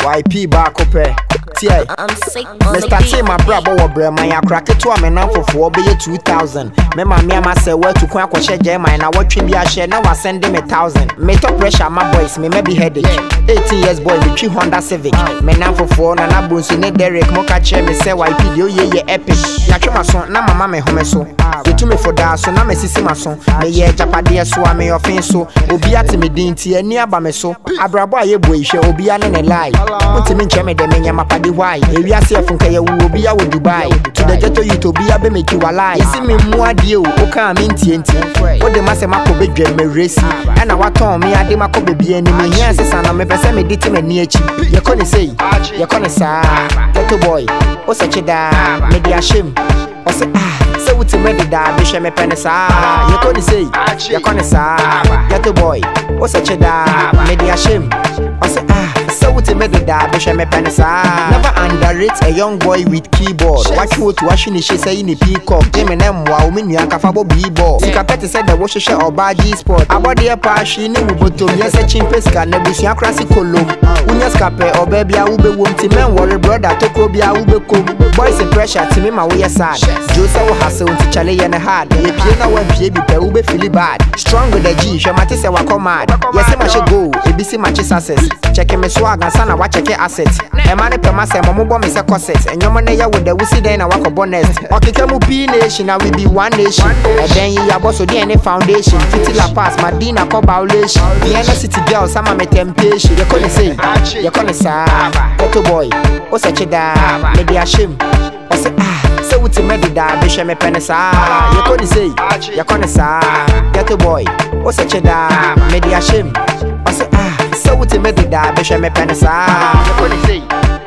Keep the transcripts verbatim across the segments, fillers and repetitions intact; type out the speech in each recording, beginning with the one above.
Ypee back up here. Tie. Mister T, my brother, what bread, my crack it to a man for four be two thousand. Me mammy, I say, where to quack or share German, I watch him be a share, now I send him a thousand. Me top pressure, my boys, me maybe headache. eighteen years boy, with three Honda Civic. Me now for four, and I boons in a Derek, Mocha chair, me say, Ypee, yo, yeah, yeah, epic. Yachu my son, now my mamma home so. You to me for that, so now me see my son. Me yeah, Japadia, so I may offend so. Obiati me dinty, and near by me so. Abrabo, ye boy, she obian and a lie. Put him in Cheme, the mania, my paddy, why? If you are safe from Kaya, will be out with Dubai. To the ghetto, you to be a be make you alive. You see me more deal, okay, I'm in T N T. What the master Mako be dream me racy. And I want me, I did my copy be any man. Yes, and I'm a person, me did him and near you. You can't say, you can't say, ghetto boy, what's such a da, maybe a shame. Or say, ah, so what's a medal da, Bishop me penisa. You can't say, you can't say, ghetto boy, what's such a da, maybe a shame. Or say, ah. So what's a medal da, Bishop me penisa. Never underrate a young boy with keyboard. Watch what washing is she say in the peacock. Jim and M, wow, mini and Kafabo B-ball. Sikapeti said the wash or baji sport. About the pashi, no bottom, yes, a chimpesca, nebusia classic column. Unyascape or baby, I will be wanting men, worry brother, Tokobia, will be cool. Boys in pressure to me, my way aside. Joseph Hassel to Charlie and a hard. The piano when P B will be feeling bad. Strong with the G, Shamatisa wako mad. Yes, I should go, A B C matches assets. Checking me swag and son, I watch check assets. A man per mass and Momo is a corset. And your money with the Wissy then I walk a bonnet. Okikamu P Nation, I will be one nation. And then you have also D N A Foundation. Fifty La Paz, Madina, Cobaulation. The N City girls, some of my temptation. You're gonna say, you're gonna say, Ghetto boy, what's such a da, maybe a shame. Or say, ah, so what's a medal da, Bishop me penisa. You're gonna say, you're gonna say, Ghetto boy, what's such a da, maybe a shame. Or say, ah, so what's a medal da, Bishop me penisa. You're gonna say,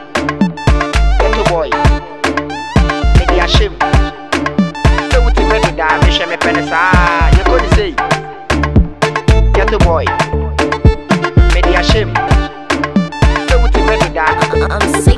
Ghetto boy, maybe a shame. So what's a medal da, Bishop me penisa. You're gonna say, Ghetto boy, maybe a shame. So what's a medal da. I'm sick.